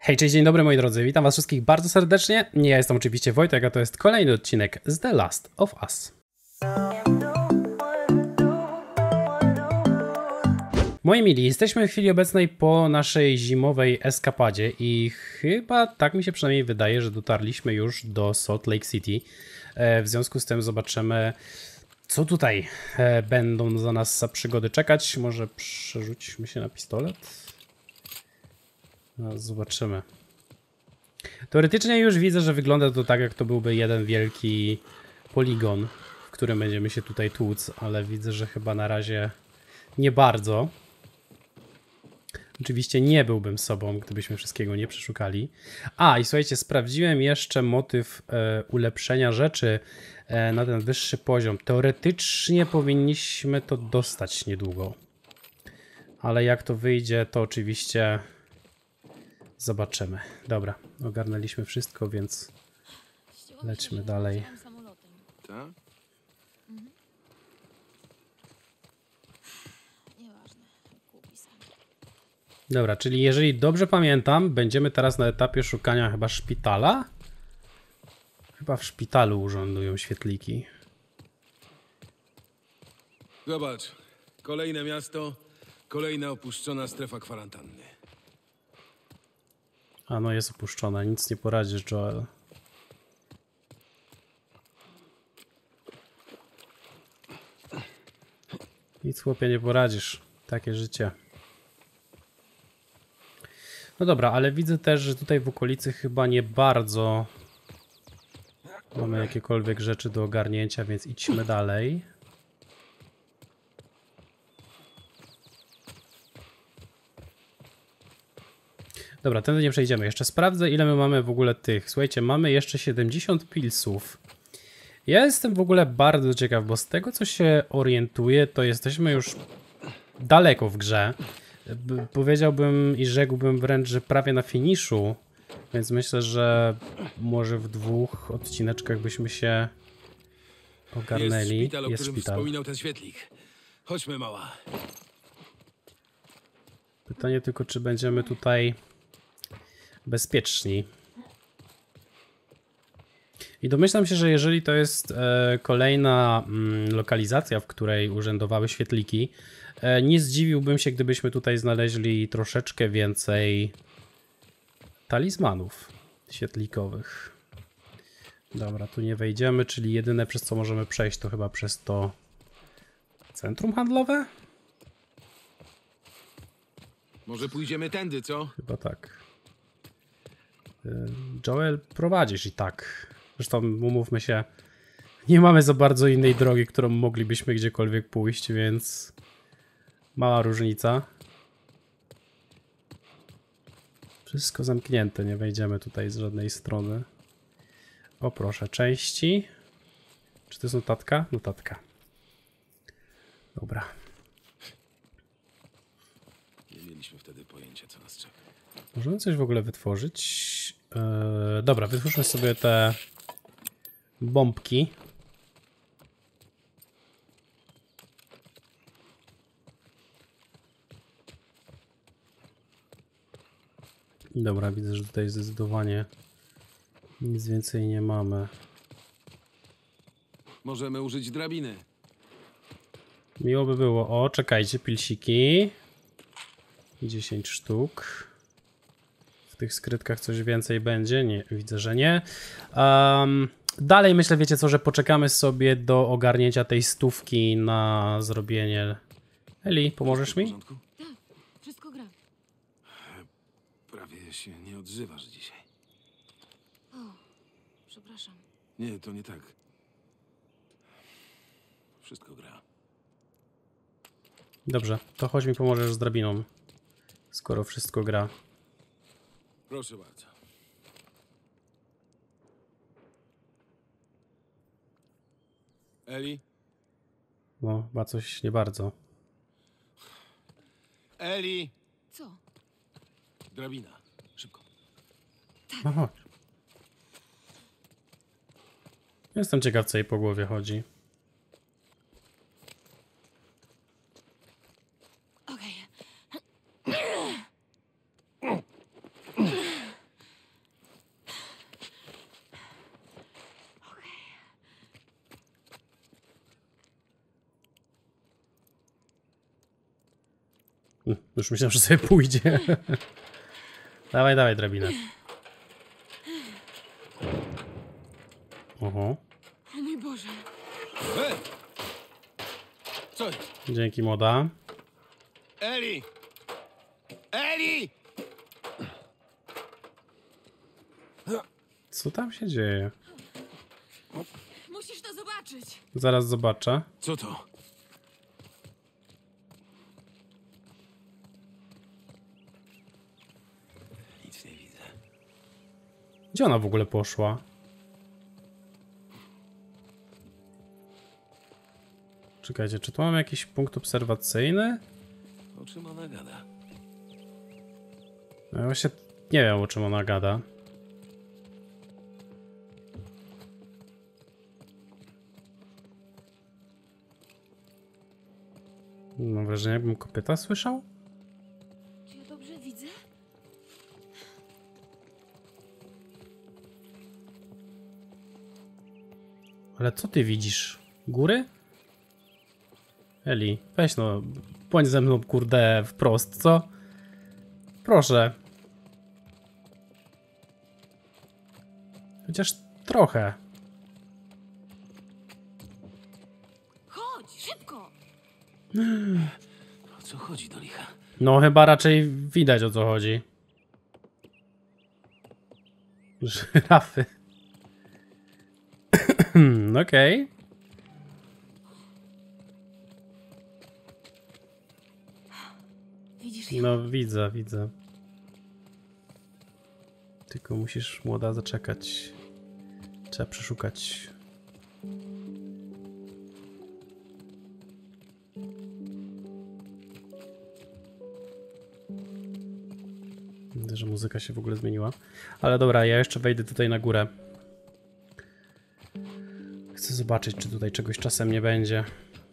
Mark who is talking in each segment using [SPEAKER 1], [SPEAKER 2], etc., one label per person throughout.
[SPEAKER 1] Hej, cześć, dzień dobry moi drodzy, witam was wszystkich bardzo serdecznie. Ja jestem oczywiście Wojtek, a to jest kolejny odcinek z The Last of Us. Moi mili, jesteśmy w chwili obecnej po naszej zimowej eskapadzie i chyba, tak mi się przynajmniej wydaje, że dotarliśmy już do Salt Lake City. W związku z tym zobaczymy, co tutaj będą za nas za przygody czekać. Może przerzućmy się na pistolet? No, zobaczymy. Teoretycznie już widzę, że wygląda to tak, jak to byłby jeden wielki poligon, w którym będziemy się tutaj tłuc, ale widzę, że chyba na razie nie bardzo. Oczywiście nie byłbym sobą, gdybyśmy wszystkiego nie przeszukali. A, i słuchajcie, sprawdziłem jeszcze motyw ulepszenia rzeczy na ten wyższy poziom. Teoretycznie powinniśmy to dostać niedługo. Ale jak to wyjdzie, to oczywiście zobaczymy. Dobra, ogarnęliśmy wszystko, więc lećmy dalej.
[SPEAKER 2] Tak?
[SPEAKER 1] Dobra, czyli jeżeli dobrze pamiętam, będziemy teraz na etapie szukania chyba szpitala? Chyba w szpitalu urzędują świetliki.
[SPEAKER 2] Zobacz, kolejne miasto, kolejna opuszczona strefa kwarantanny.
[SPEAKER 1] A no, jest opuszczona, nic nie poradzisz, Joel. Nic, chłopie, nie poradzisz. Takie życie. No dobra, ale widzę też, że tutaj w okolicy chyba nie bardzo mamy jakiekolwiek rzeczy do ogarnięcia, więc idźmy dalej. Dobra, tędy nie przejdziemy. Jeszcze sprawdzę, ile my mamy w ogóle tych. Słuchajcie, mamy jeszcze 70 pilsów. Ja jestem w ogóle bardzo ciekaw, bo z tego, co się orientuję, to jesteśmy już daleko w grze. Powiedziałbym i rzekłbym wręcz, że prawie na finiszu. Więc myślę, że może w 2 odcineczkach byśmy się ogarnęli.
[SPEAKER 2] Jest szpital, o
[SPEAKER 1] Jest
[SPEAKER 2] którym
[SPEAKER 1] szpital.
[SPEAKER 2] wspominał ten świetlik. Chodźmy, mała.
[SPEAKER 1] Pytanie tylko, czy będziemy tutaj bezpieczni. I domyślam się, że jeżeli to jest kolejna lokalizacja, w której urzędowały świetliki, nie zdziwiłbym się, gdybyśmy tutaj znaleźli troszeczkę więcej talizmanów świetlikowych. Dobra, tu nie wejdziemy, czyli jedyne, przez co możemy przejść, to chyba przez to centrum handlowe?
[SPEAKER 2] Może pójdziemy tędy, co?
[SPEAKER 1] Chyba tak. Joel, prowadzisz i tak. Zresztą umówmy się, nie mamy za bardzo innej drogi, którą moglibyśmy gdziekolwiek pójść, więc mała różnica. Wszystko zamknięte, nie wejdziemy tutaj z żadnej strony. O proszę, części. Czy to jest notatka? Notatka. Dobra.
[SPEAKER 2] Nie mieliśmy wtedy pojęcia, co nas czeka.
[SPEAKER 1] Możemy coś w ogóle wytworzyć? Dobra, wytwórzmy sobie te bombki. Dobra, widzę, że tutaj zdecydowanie nic więcej nie mamy.
[SPEAKER 2] Możemy użyć drabiny.
[SPEAKER 1] Miło by było. O, czekajcie, pilsiki. 10 sztuk. W tych skrytkach coś więcej będzie? Nie, widzę, że nie. Dalej myślę, wiecie co, że poczekamy sobie do ogarnięcia tej 100 na zrobienie... Eli, pomożesz
[SPEAKER 2] W
[SPEAKER 1] mi?
[SPEAKER 2] porządku?
[SPEAKER 3] Tak, wszystko gra.
[SPEAKER 2] Prawie się nie odzywasz dzisiaj.
[SPEAKER 3] O, przepraszam.
[SPEAKER 2] Nie, to nie tak. Wszystko gra.
[SPEAKER 1] Dobrze, to chodź mi pomożesz z drabiną. Skoro wszystko gra.
[SPEAKER 2] Proszę bardzo. Eli?
[SPEAKER 1] No, chyba coś nie bardzo.
[SPEAKER 2] Eli!
[SPEAKER 3] Co?
[SPEAKER 2] Drabina. Szybko.
[SPEAKER 1] No chodź. Jestem ciekaw, co jej po głowie chodzi.
[SPEAKER 3] Okej.
[SPEAKER 1] Już myślałem, że sobie pójdzie. Dawaj, dawaj, drabinę. Oho.
[SPEAKER 3] O mój Boże.
[SPEAKER 2] Hej! Co jest?
[SPEAKER 1] Dzięki, młoda.
[SPEAKER 2] Eli! Eli!
[SPEAKER 1] Co tam się dzieje?
[SPEAKER 3] Musisz to zobaczyć.
[SPEAKER 1] Zaraz zobaczę.
[SPEAKER 2] Co to? Nic nie widzę.
[SPEAKER 1] Gdzie ona w ogóle poszła? Czekajcie, czy tu mamy jakiś punkt obserwacyjny?
[SPEAKER 2] O czym ona gada?
[SPEAKER 1] No ja właśnie nie wiem, o czym ona gada. Mam wrażenie, jakbym kopyta słyszał?
[SPEAKER 3] Czy ja dobrze widzę?
[SPEAKER 1] Ale co ty widzisz? Góry? Eli, weź no, bądź ze mną, kurde, wprost, co? Proszę. Chociaż trochę.
[SPEAKER 3] Chodź, szybko!
[SPEAKER 2] O co chodzi do licha?
[SPEAKER 1] No chyba raczej widać, o co chodzi. Żyrafy. Okej.
[SPEAKER 3] Widzisz ją?
[SPEAKER 1] No widzę, widzę. Tylko musisz, młoda, zaczekać. Trzeba przeszukać. Widzę, że muzyka się w ogóle zmieniła. Ale dobra, ja jeszcze wejdę tutaj na górę. Chcę zobaczyć, czy tutaj czegoś czasem nie będzie.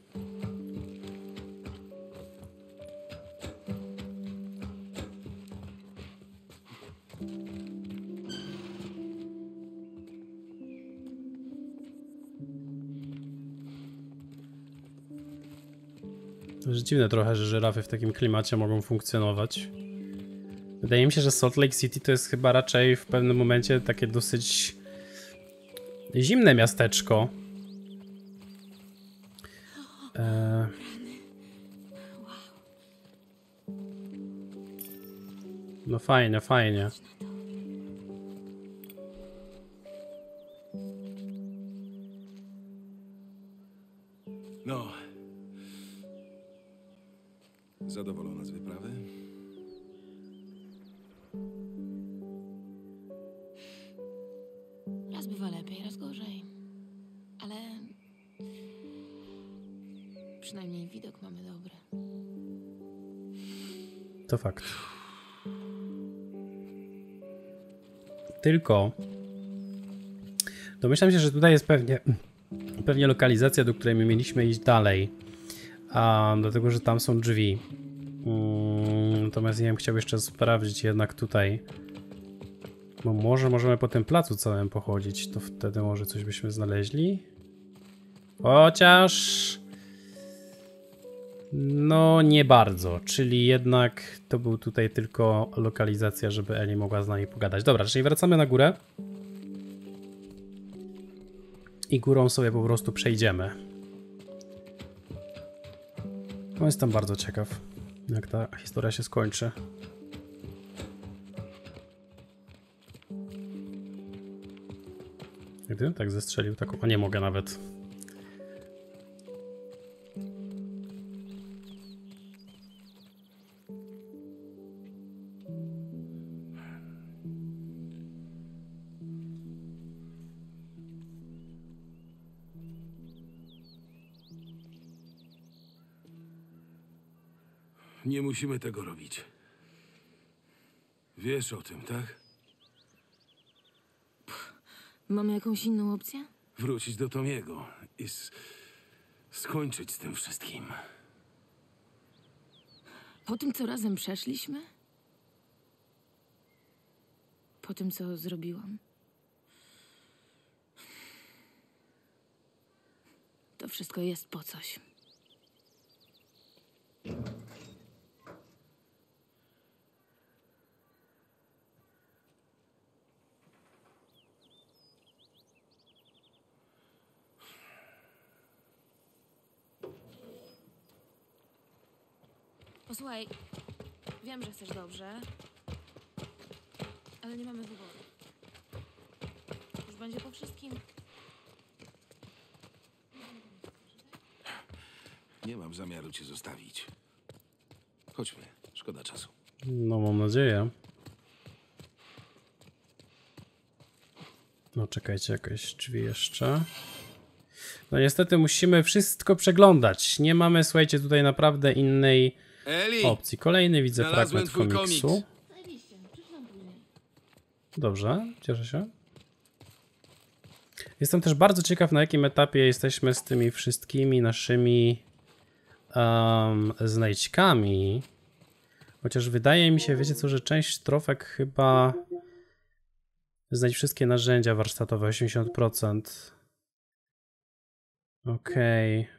[SPEAKER 1] To jest dziwne trochę, że żyrafy w takim klimacie mogą funkcjonować. Wydaje mi się, że Salt Lake City to jest chyba raczej w pewnym momencie takie dosyć zimne miasteczko. No fajnie, fajnie.
[SPEAKER 2] No. Zadowolona z wyprawy?
[SPEAKER 3] Raz bywa lepiej, raz gorzej. Ale... przynajmniej widok mamy dobry.
[SPEAKER 1] To fakt. Tylko domyślam się, że tutaj jest pewnie lokalizacja, do której my mieliśmy iść dalej. Dlatego, że tam są drzwi. Natomiast ja bym chciał jeszcze sprawdzić jednak tutaj. Bo może możemy po tym placu całym pochodzić. To wtedy może coś byśmy znaleźli. Chociaż... no nie bardzo. Czyli jednak to był tutaj tylko lokalizacja, żeby Eli mogła z nami pogadać. Dobra, czyli wracamy na górę. I górą sobie po prostu przejdziemy. No jestem bardzo ciekaw, jak ta historia się skończy. Gdybym tak zestrzelił taką... a nie mogę nawet.
[SPEAKER 2] Nie musimy tego robić. Wiesz o tym, tak?
[SPEAKER 3] Mamy jakąś inną opcję?
[SPEAKER 2] Wrócić do Tomiego i skończyć z tym wszystkim.
[SPEAKER 3] Po tym, co razem przeszliśmy? Po tym, co zrobiłam? To wszystko jest po coś. Posłuchaj, wiem, że chcesz dobrze, ale nie mamy wyboru. Już będzie po wszystkim.
[SPEAKER 2] Nie mam zamiaru cię zostawić. Chodźmy, szkoda czasu.
[SPEAKER 1] No, mam nadzieję. No, czekajcie, jakieś drzwi jeszcze. No niestety musimy wszystko przeglądać. Nie mamy, słuchajcie, tutaj naprawdę innej
[SPEAKER 2] Eli!
[SPEAKER 1] opcji. Kolejny widzę
[SPEAKER 2] Znalazłem
[SPEAKER 1] fragment
[SPEAKER 2] twój
[SPEAKER 1] komiksu.
[SPEAKER 2] komiks.
[SPEAKER 3] Zajebiście, przeczytam później.
[SPEAKER 1] Dobrze, cieszę się. Jestem też bardzo ciekaw, na jakim etapie jesteśmy z tymi wszystkimi naszymi znajdźkami. Chociaż wydaje mi się, wiecie co, że część trofek chyba znajdź wszystkie narzędzia warsztatowe, 80%. Okej.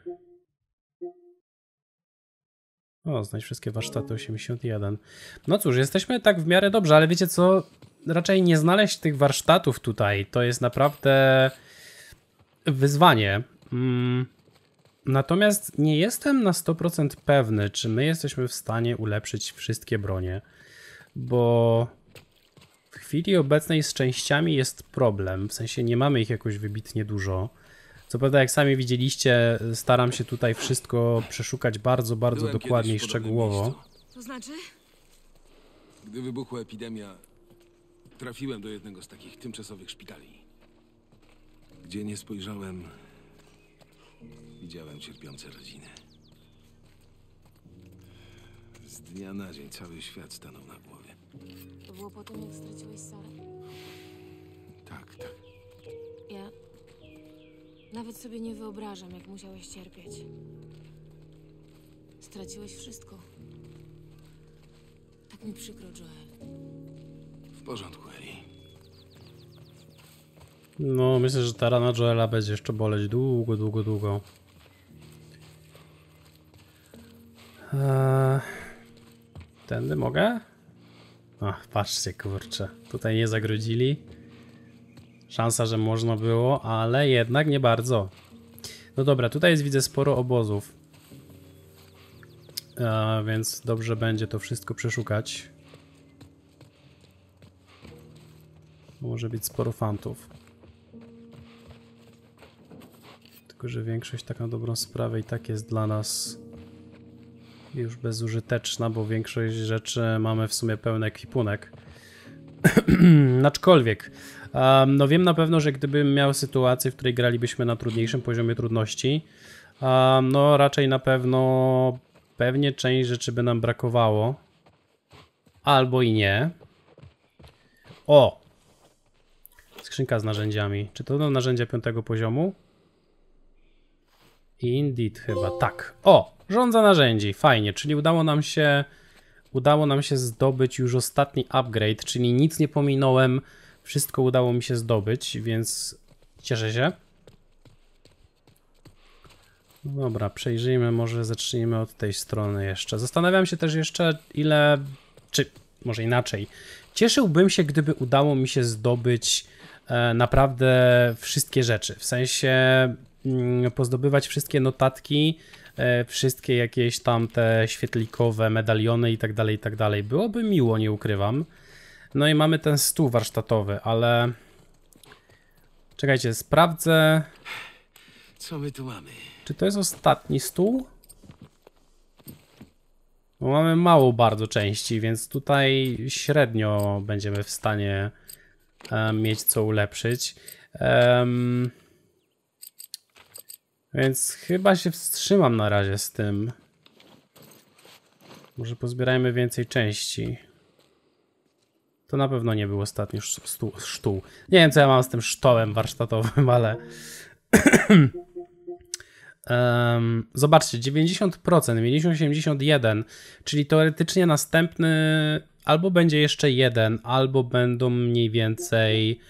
[SPEAKER 1] O, znajdź wszystkie warsztaty, 81. No cóż, jesteśmy tak w miarę dobrze, ale wiecie co? Raczej nie znaleźć tych warsztatów tutaj. To jest naprawdę wyzwanie. Natomiast nie jestem na 100% pewny, czy my jesteśmy w stanie ulepszyć wszystkie bronie, bo w chwili obecnej z częściami jest problem, w sensie nie mamy ich jakoś wybitnie dużo. Co prawda, jak sami widzieliście, staram się tutaj wszystko przeszukać bardzo
[SPEAKER 2] Byłem
[SPEAKER 1] dokładnie i
[SPEAKER 2] kiedyś w podobnym
[SPEAKER 1] szczegółowo.
[SPEAKER 2] miejscu.
[SPEAKER 3] To znaczy?
[SPEAKER 2] Gdy wybuchła epidemia, trafiłem do jednego z takich tymczasowych szpitali. Gdzie nie spojrzałem, widziałem cierpiące rodziny. Z dnia na dzień cały świat stanął na głowie.
[SPEAKER 3] To było po tym, jak straciłeś Sarę.
[SPEAKER 2] Tak, tak.
[SPEAKER 3] Ja nawet sobie nie wyobrażam, jak musiałeś cierpieć. Straciłeś wszystko. Tak mi przykro, Joel.
[SPEAKER 2] W porządku, Eli.
[SPEAKER 1] No, myślę, że ta rana Joela będzie jeszcze boleć długo. Tędy mogę? Ach, patrzcie, kurczę. Tutaj nie zagrodzili. Szansa, że można było, ale jednak nie bardzo. No dobra, tutaj jest, widzę, sporo obozów. Więc dobrze będzie to wszystko przeszukać. Może być sporo fantów. Tylko że większość tak na dobrą sprawę i tak jest dla nas już bezużyteczna, bo większość rzeczy mamy w sumie pełny ekwipunek. Aczkolwiek, no wiem na pewno, że gdybym miał sytuację, w której gralibyśmy na trudniejszym poziomie trudności, no raczej na pewno pewnie część rzeczy by nam brakowało. Albo i nie. O! Skrzynka z narzędziami. Czy to będą narzędzia 5. poziomu? Indeed chyba, tak. O! Żądza narzędzi, fajnie, czyli udało nam się zdobyć już ostatni upgrade, czyli nic nie pominąłem, wszystko udało mi się zdobyć, więc cieszę się. Dobra, przejrzyjmy, może zacznijmy od tej strony jeszcze. Zastanawiam się też jeszcze czy może inaczej. Cieszyłbym się, gdyby udało mi się zdobyć naprawdę wszystkie rzeczy, w sensie pozdobywać wszystkie notatki, wszystkie jakieś tam te świetlikowe medaliony i tak dalej. Byłoby miło, nie ukrywam. No i mamy ten stół warsztatowy, ale czekajcie, sprawdzę.
[SPEAKER 2] Co my tu mamy?
[SPEAKER 1] Czy to jest ostatni stół? Bo mamy mało bardzo części, więc tutaj średnio będziemy w stanie mieć co ulepszyć. Więc chyba się wstrzymam na razie z tym. Może pozbierajmy więcej części. To na pewno nie był ostatni sztół. Nie wiem, co ja mam z tym sztołem warsztatowym, ale... Zobaczcie, 90%, mieliśmy 81%, czyli teoretycznie następny albo będzie jeszcze jeden, albo będą mniej więcej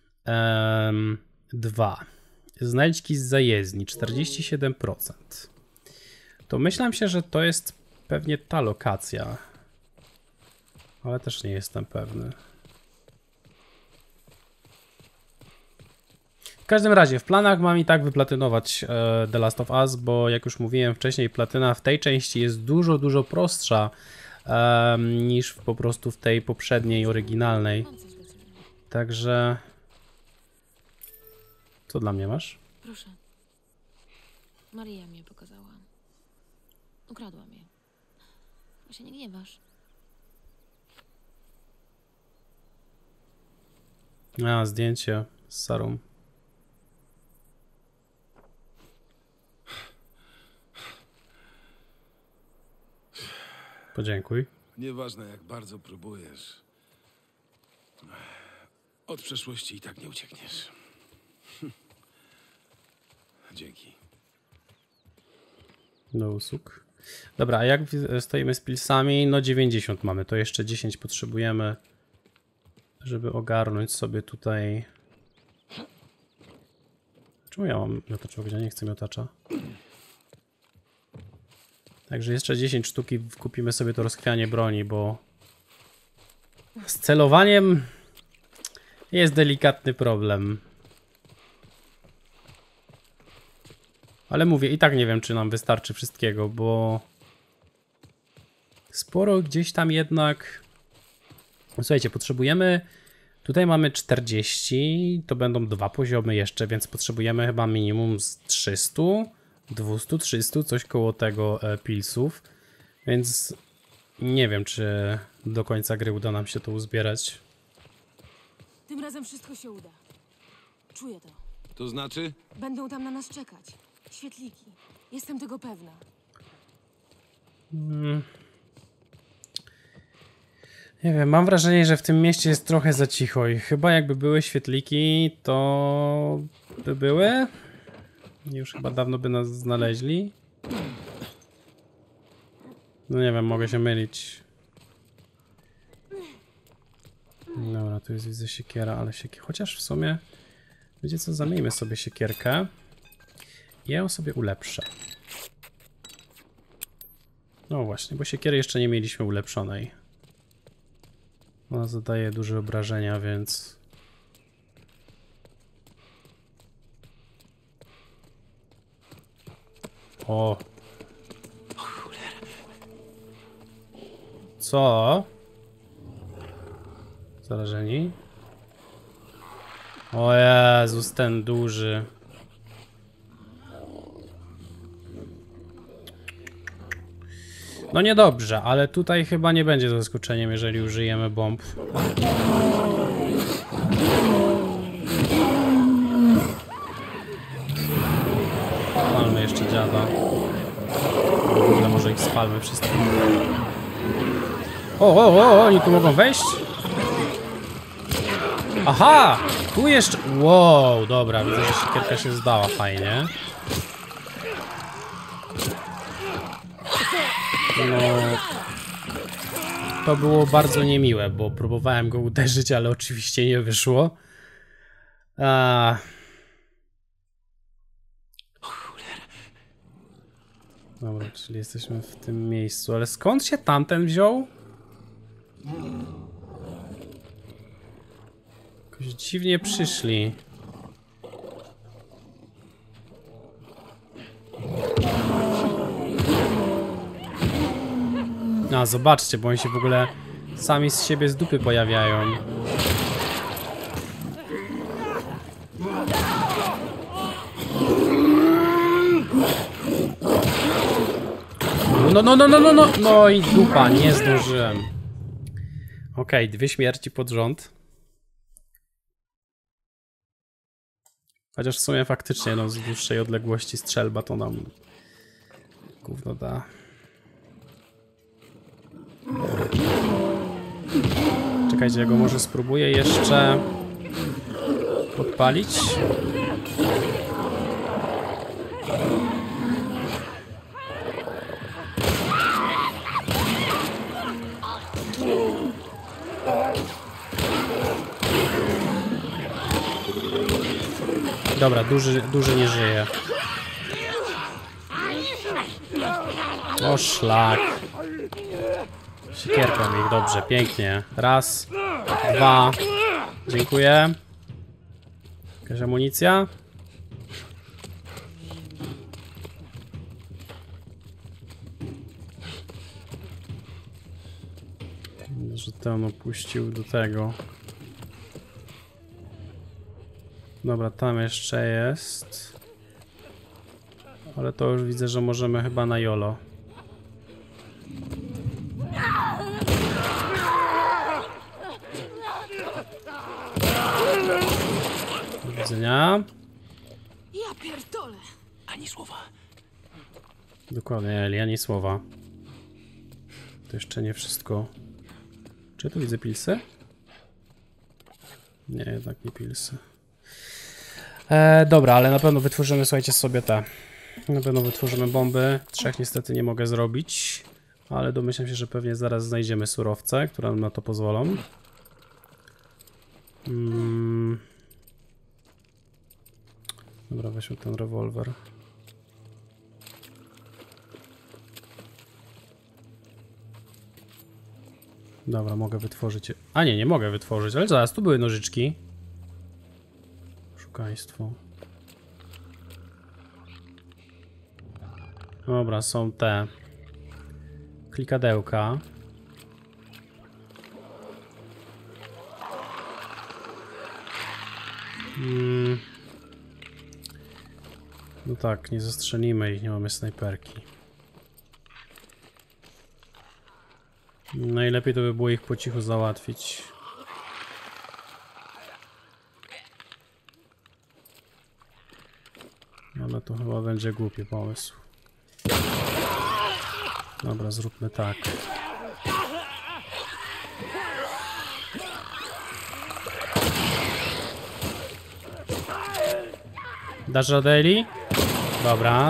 [SPEAKER 1] 2. Znajdźki z zajezdni, 47%. To myślałem się, że to jest pewnie ta lokacja, ale też nie jestem pewny. każdym razie w planach mam i tak wyplatynować The Last of Us, bo jak już mówiłem wcześniej, platyna w tej części jest dużo prostsza niż po prostu w tej poprzedniej, oryginalnej.
[SPEAKER 3] Mam coś dla ciebie.
[SPEAKER 1] Także... Co dla mnie masz?
[SPEAKER 3] Proszę. Maria mi je pokazała. Ukradłam je. Bo się nie gniewasz.
[SPEAKER 1] A, zdjęcie z Sarą. Podziękuj.
[SPEAKER 2] Nieważne, jak bardzo próbujesz. Od przeszłości i tak nie uciekniesz. Dzięki.
[SPEAKER 1] Do usług. Dobra, a jak stoimy z pilsami? No 90 mamy, to jeszcze 10 potrzebujemy, żeby ogarnąć sobie tutaj... Czemu ja mam miotacz ognia? Nie chcę miotacza. Także jeszcze 10 sztuki kupimy sobie to rozchwianie broni, bo z celowaniem jest delikatny problem. Ale mówię, i tak nie wiem, czy nam wystarczy wszystkiego, bo sporo gdzieś tam jednak... Słuchajcie, potrzebujemy... Tutaj mamy 40, to będą 2 poziomy jeszcze, więc potrzebujemy chyba minimum z 300, 200, 300, coś koło tego pilsów. Więc nie wiem, czy do końca gry uda nam się to uzbierać.
[SPEAKER 3] Tym razem wszystko się uda. Czuję to.
[SPEAKER 2] To znaczy?
[SPEAKER 3] Będą tam na nas czekać. Świetliki. Jestem tego pewna.
[SPEAKER 1] Nie wiem, mam wrażenie, że w tym mieście jest trochę za cicho i chyba jakby były świetliki, to by były. Już chyba dawno by nas znaleźli. No nie wiem, mogę się mylić. Dobra, tu jest widzę siekiera, ale chociaż w sumie, wiecie co, zamieńmy sobie siekierkę. I ja ją sobie ulepszę. No właśnie, bo siekiery jeszcze nie mieliśmy ulepszonej. Ona zadaje duże obrażenia, więc... O! Co? Zarażeni? O Jezus, ten duży. No niedobrze, ale tutaj chyba nie będzie zaskoczeniem, jeżeli użyjemy bomb. Spalmy jeszcze dziada. W ogóle może ich spalmy wszystkich. O, oni tu mogą wejść? Aha! Tu jeszcze... Wow, dobra, widzę, że siekierka się zdała fajnie. No... To było bardzo niemiłe, bo próbowałem go uderzyć, ale oczywiście nie wyszło. Dobra, czyli jesteśmy w tym miejscu, ale skąd się tamten wziął? Jakoś dziwnie przyszli. A, zobaczcie, bo oni się w ogóle sami z siebie z dupy pojawiają. No i dupa, nie zdążyłem. Okej, 2 śmierci pod rząd. Chociaż w sumie faktycznie, no z dłuższej odległości strzelba to nam gówno da. Czekajcie, ja go może spróbuję jeszcze podpalić. Dobra, duży nie żyje. O szlak. Siekierką ich, dobrze, pięknie. Raz, 2. Dziękuję. Jakaś amunicja? granatę on opuścił do tego. Dobra, tam jeszcze jest. Ale to już widzę, że możemy chyba na YOLO. Do widzenia.
[SPEAKER 3] Ja pierdolę!
[SPEAKER 4] Ani słowa.
[SPEAKER 1] Dokładnie, Eli, ani słowa. To jeszcze nie wszystko. Czy tu widzę pilsy? Nie, jednak nie pilsy. Dobra, ale na pewno wytworzymy, słuchajcie, sobie te. Na pewno wytworzymy bomby. 3 niestety nie mogę zrobić. Ale domyślam się, że pewnie zaraz znajdziemy surowce, które nam na to pozwolą. Dobra, weźmy ten rewolwer. Dobra, mogę wytworzyć. A nie, nie mogę wytworzyć, ale zaraz, tu były nożyczki. Szukaństwo. Dobra, są te klikadełka. No tak, nie zastrzelimy ich, nie mamy snajperki. Najlepiej to by było ich po cichu załatwić. Ale to chyba będzie głupi pomysł. Dobra, zróbmy tak. Dasz radę, Eli? Dobra.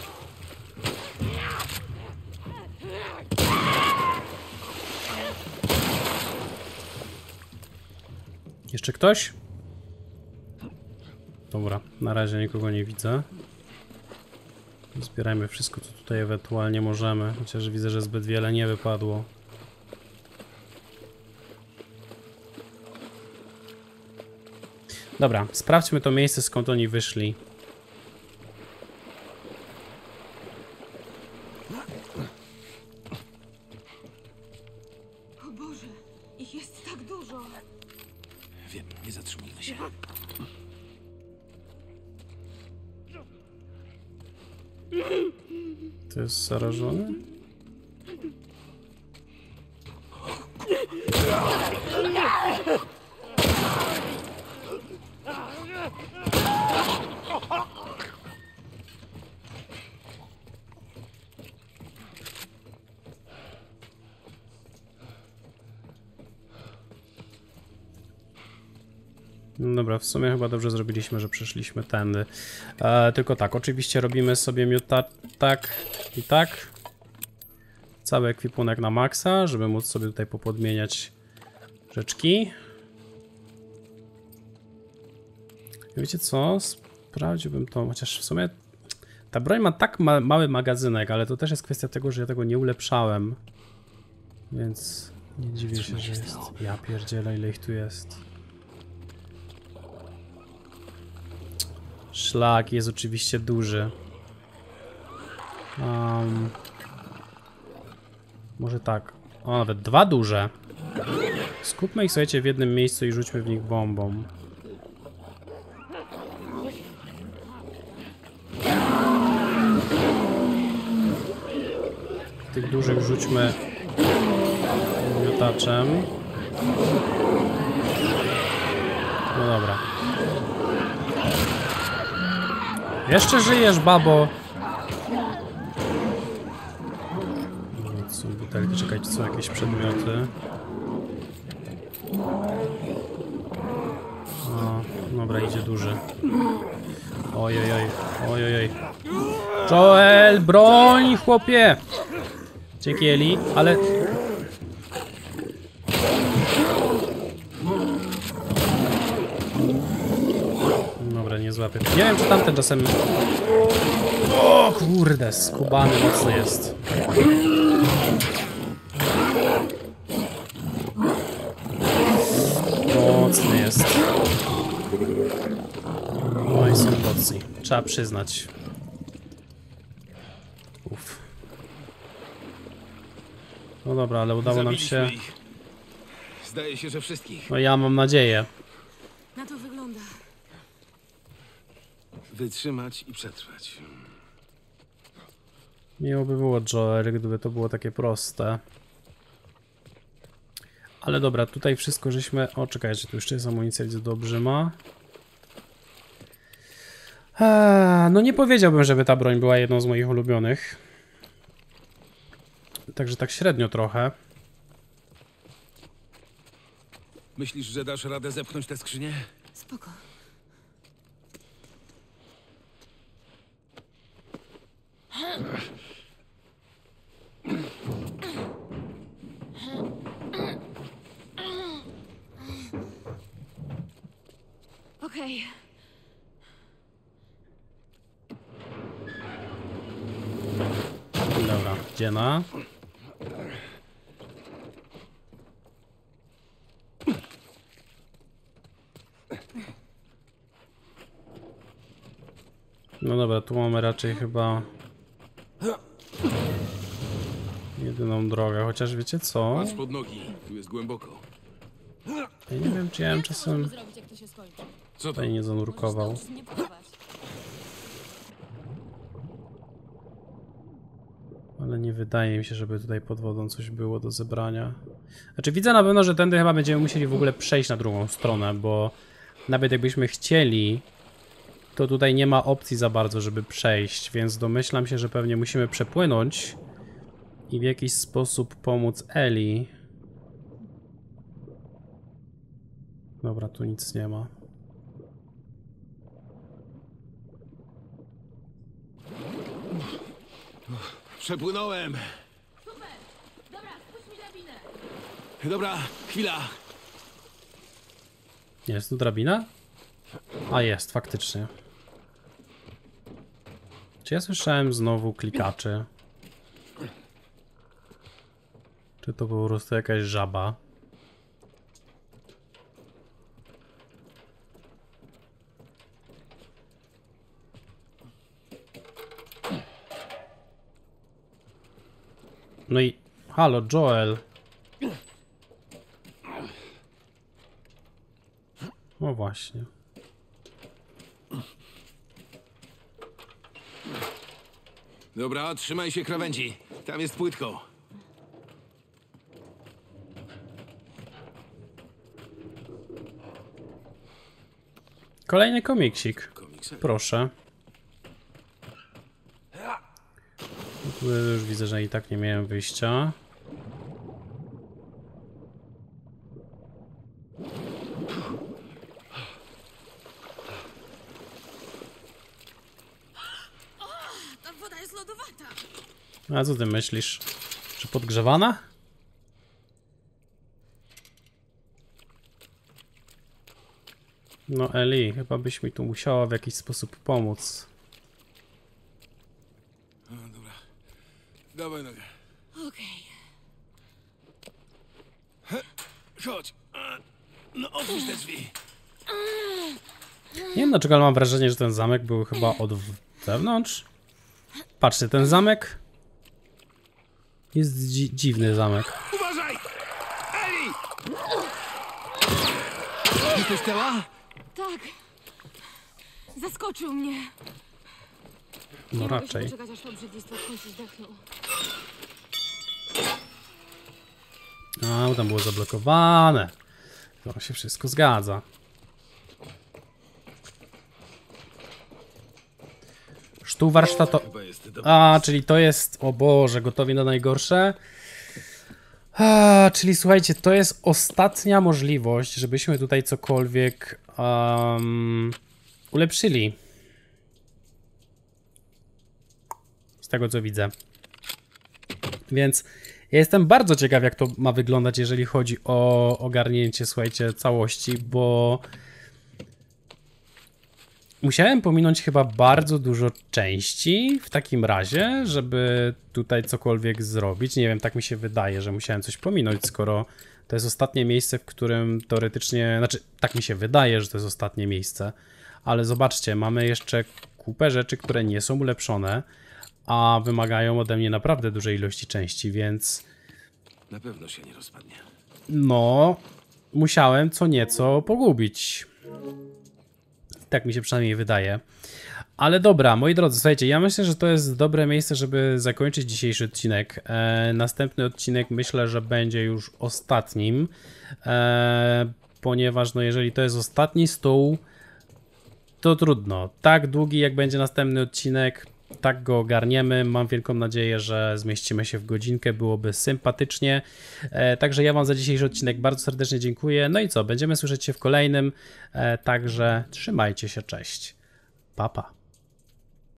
[SPEAKER 1] Jeszcze ktoś? Dobra, na razie nikogo nie widzę. Zbierajmy wszystko, co tutaj ewentualnie możemy, chociaż widzę, że zbyt wiele nie wypadło. Dobra, sprawdźmy to miejsce, skąd oni wyszli.
[SPEAKER 3] O Boże, ich jest tak dużo.
[SPEAKER 4] Wiem, nie zatrzymujmy się.
[SPEAKER 1] To jest zarażony? No dobra, w sumie chyba dobrze zrobiliśmy, że przeszliśmy tędy. Tylko tak, oczywiście robimy sobie miuta tak i tak. Cały ekwipunek na maksa, żeby móc sobie tutaj popodmieniać rzeczki. Wiecie co? Sprawdziłbym to, chociaż w sumie ta broń ma tak mały magazynek, ale to też jest kwestia tego, że ja tego nie ulepszałem. Więc nie dziwię się, że jest. Ja pierdzielę, ile ich tu jest. Szlak jest oczywiście duży. Może tak. O, nawet 2 duże. Skupmy ich, słuchajcie, w jednym miejscu i rzućmy w nich bombą. Tych dużych rzućmy miotaczem. No dobra. Jeszcze żyjesz, babo! Są butelki, czekajcie, są jakieś przedmioty. O, dobra, idzie duży. Ojojoj, ojojoj. Joel, broń, chłopie! Dzięki, Eli, ale... Dobra, nie złapię. Nie wiem, czy tamten czasem... O kurde, skubany mocny jest. Mocny jest. No i są mocni. Trzeba przyznać. Uff. No dobra, ale udało nam się...
[SPEAKER 2] Zdaje się, że wszystkich.
[SPEAKER 1] No ja mam nadzieję.
[SPEAKER 3] Na to wygląda.
[SPEAKER 2] Wytrzymać i przetrwać.
[SPEAKER 1] Miło by było, Joel, gdyby to było takie proste. Ale dobra, tutaj wszystko żeśmy... O, czekajcie, tu jeszcze jest amunicja, widzę, do obrzyma. No nie powiedziałbym, żeby ta broń była jedną z moich ulubionych. Także tak średnio trochę.
[SPEAKER 2] Myślisz, że dasz radę zepchnąć tę skrzynię?
[SPEAKER 3] Spoko. Okej.
[SPEAKER 1] Dobra, dziena. No dobra, tu mamy raczej chyba jedyną drogę, chociaż wiecie co?
[SPEAKER 2] Patrz pod nogi, tu jest głęboko.
[SPEAKER 1] Ja nie wiem, czy ja bym
[SPEAKER 3] Co
[SPEAKER 1] czasem
[SPEAKER 3] możemy zrobić, jak to się skończy?
[SPEAKER 2] Co to?
[SPEAKER 1] tutaj nie zanurkował.
[SPEAKER 3] Możesz nauczyć mnie pływać.
[SPEAKER 1] Ale nie wydaje mi się, żeby tutaj pod wodą coś było do zebrania. Znaczy widzę na pewno, że tędy chyba będziemy musieli w ogóle przejść na drugą stronę, bo nawet jakbyśmy chcieli, to tutaj nie ma opcji za bardzo, żeby przejść, więc domyślam się, że pewnie musimy przepłynąć i w jakiś sposób pomóc Eli. Dobra, tu nic nie ma.
[SPEAKER 2] Przepłynąłem.
[SPEAKER 3] Super! Dobra, spuść mi drabinę!
[SPEAKER 2] Dobra, chwila.
[SPEAKER 1] Jest tu drabina? A jest, faktycznie. Czy ja słyszałem znowu klikaczy? Czy to po prostu jakaś żaba? No i... Halo, Joel. No właśnie.
[SPEAKER 2] Dobra, trzymaj się krawędzi. Tam jest płytko.
[SPEAKER 1] Kolejny komiksik.
[SPEAKER 2] Komiksem.
[SPEAKER 1] Proszę. Tu już widzę, że i tak nie miałem wyjścia.
[SPEAKER 3] Ta woda jest lodowata!
[SPEAKER 1] A co ty myślisz? Czy podgrzewana? No Eli, chyba byś mi tu musiała w jakiś sposób pomóc.
[SPEAKER 2] No, dobra. Dawaj nogę.
[SPEAKER 3] Okej.
[SPEAKER 2] Chodź. No, otwórz te drzwi.
[SPEAKER 1] Nie wiem dlaczego, ale mam wrażenie, że ten zamek był chyba od wewnątrz. Patrzcie, ten zamek jest dziwny zamek.
[SPEAKER 2] Uważaj! Eli! Jesteś cała?
[SPEAKER 3] Tak. Zaskoczył mnie.
[SPEAKER 1] No
[SPEAKER 3] Nie mogę się
[SPEAKER 1] raczej.
[SPEAKER 3] doczekać, aż obrzydlistwo w końcu zdechnął.
[SPEAKER 1] A, bo tam było zablokowane. To się wszystko zgadza. Sztuk warsztatowy.
[SPEAKER 2] Chyba jest dobrze.
[SPEAKER 1] A, czyli to jest... O Boże, gotowi na najgorsze? A, czyli słuchajcie, to jest ostatnia możliwość, żebyśmy tutaj cokolwiek ulepszyli. Z tego co widzę. Więc ja jestem bardzo ciekaw, jak to ma wyglądać, jeżeli chodzi o ogarnięcie, słuchajcie, całości, bo musiałem pominąć chyba bardzo dużo części w takim razie, żeby tutaj cokolwiek zrobić. Nie wiem, tak mi się wydaje, że musiałem coś pominąć, skoro to jest ostatnie miejsce, w którym teoretycznie, znaczy tak mi się wydaje, że to jest ostatnie miejsce, ale zobaczcie, mamy jeszcze kupę rzeczy, które nie są ulepszone, a wymagają ode mnie naprawdę dużej ilości części, więc
[SPEAKER 2] Na pewno się nie rozpadnie.
[SPEAKER 1] no, musiałem co nieco pogubić. Tak mi się przynajmniej wydaje. Ale dobra, moi drodzy, słuchajcie, ja myślę, że to jest dobre miejsce, żeby zakończyć dzisiejszy odcinek. Następny odcinek myślę, że będzie już ostatnim, ponieważ no jeżeli to jest ostatni stół, to trudno. Tak długi jak będzie następny odcinek, tak go ogarniemy. Mam wielką nadzieję, że zmieścimy się w godzinkę, byłoby sympatycznie. Także ja wam za dzisiejszy odcinek bardzo serdecznie dziękuję. No i co, będziemy słyszeć się w kolejnym, także trzymajcie się, cześć. Pa, pa.